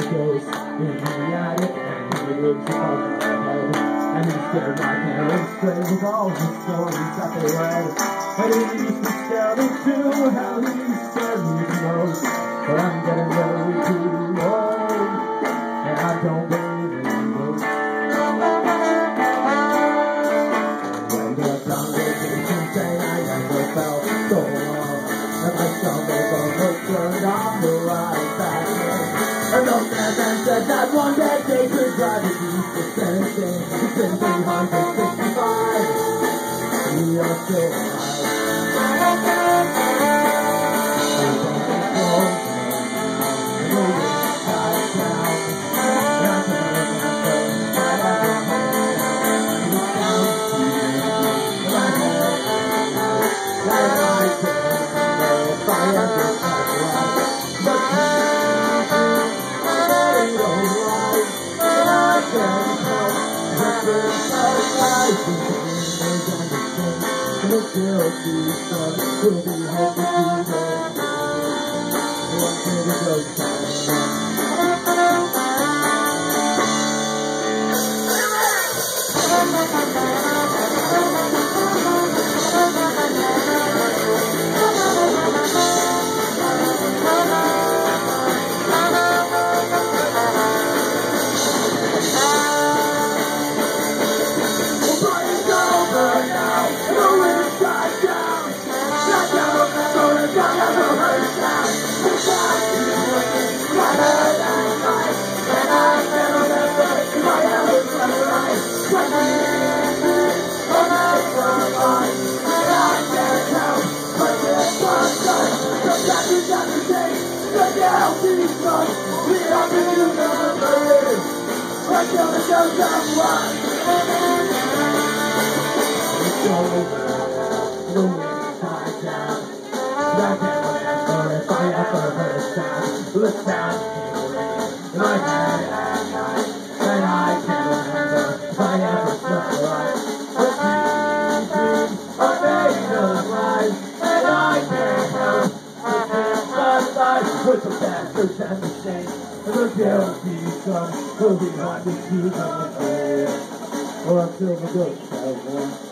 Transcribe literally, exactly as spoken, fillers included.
ghost in the attic, and he lives above my head. And instead my parents play with all the stories that they read. And it used to scare me too, how he scared me the most. But I'm getting really too old, and I don't believe in ghosts. When the congregation sang, I never felt so long, and I stumbled on the turned on the right back. And the man said that one day they could drive it east to Tennessee. It's been three hundred sixty-five. We are still alive. The guilty son will be held to do what did it go Look down in my head at night, and I can't remember if I ever slept right. The dreams are made of life, and I can't help but think my life with the bastards and the saints, and the guilty son will be haunted to the grave, or until the ghost tells them.